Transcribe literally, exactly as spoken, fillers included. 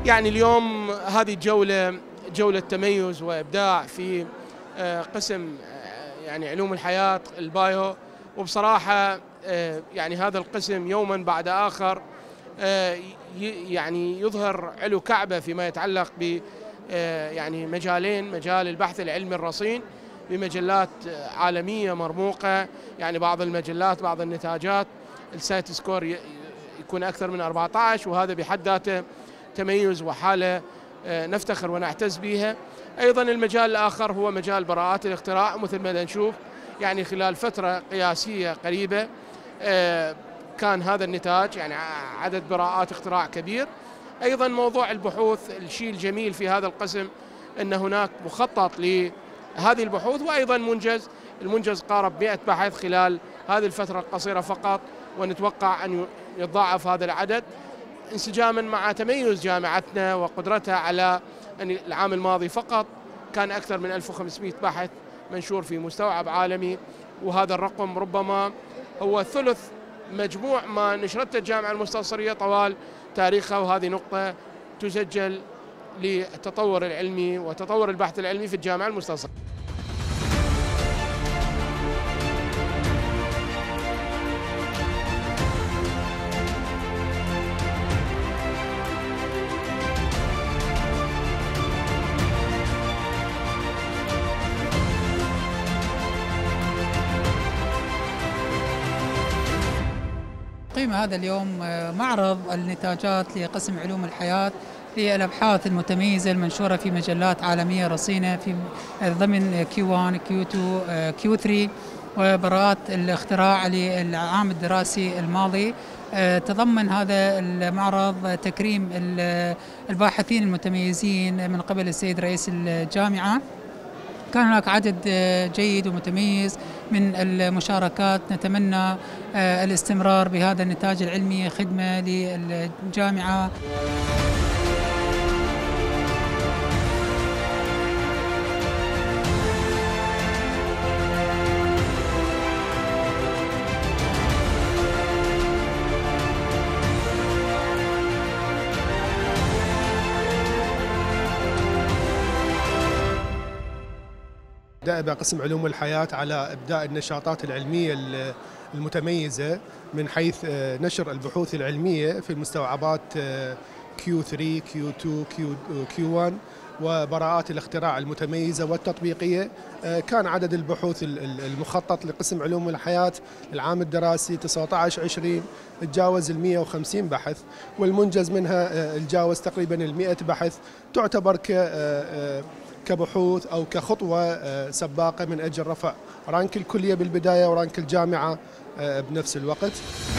يعني اليوم هذه الجولة جولة تميز وإبداع في قسم يعني علوم الحياة البايو، وبصراحة يعني هذا القسم يوما بعد آخر يعني يظهر علو كعبة فيما يتعلق ب يعني مجالين، مجال البحث العلمي الرصين بمجلات عالمية مرموقة، يعني بعض المجلات بعض النتاجات السايت سكور يكون أكثر من أربعة عشر، وهذا بحد ذاته تميز وحالة نفتخر ونعتز بها. أيضا المجال الآخر هو مجال براءات الاختراع، مثل ما نشوف يعني خلال فترة قياسية قريبة كان هذا النتاج يعني عدد براءات اختراع كبير. أيضا موضوع البحوث، الشيء الجميل في هذا القسم أن هناك مخطط لهذه البحوث، وأيضا منجز، المنجز قارب مئة بحث خلال هذه الفترة القصيرة فقط، ونتوقع أن يتضاعف هذا العدد انسجاما مع تميز جامعتنا وقدرتها على أن العام الماضي فقط كان أكثر من ألف وخمسمئة بحث منشور في مستوعب عالمي، وهذا الرقم ربما هو ثلث مجموع ما نشرته الجامعة المستنصرية طوال تاريخها، وهذه نقطة تسجل للتطور العلمي وتطور البحث العلمي في الجامعة المستنصرية. قيم هذا اليوم معرض النتاجات لقسم علوم الحياة للأبحاث المتميزة المنشورة في مجلات عالمية رصينة في ضمن كيو واحد كيو اثنين كيو ثلاثة، وبراءات الاختراع للعام الدراسي الماضي. تضمن هذا المعرض تكريم الباحثين المتميزين من قبل السيد رئيس الجامعة. كان هناك عدد جيد ومتميز من المشاركات، نتمنى الاستمرار بهذا النتاج العلمي خدمة للجامعة. دأب قسم علوم الحياة على إبداء النشاطات العلمية المتميزة من حيث نشر البحوث العلمية في المستوعبات كيو ثلاثة كيو اثنين كيو واحد وبراءات الاختراع المتميزة والتطبيقية. كان عدد البحوث المخطط لقسم علوم الحياة العام الدراسي تسعة عشر عشرين تجاوز ال مئة وخمسين بحث، والمنجز منها تجاوز تقريبا ال مئة بحث، تعتبر ك كبحوث أو كخطوة سباقة من أجل رفع رانك الكلية بالبداية ورانك الجامعة بنفس الوقت.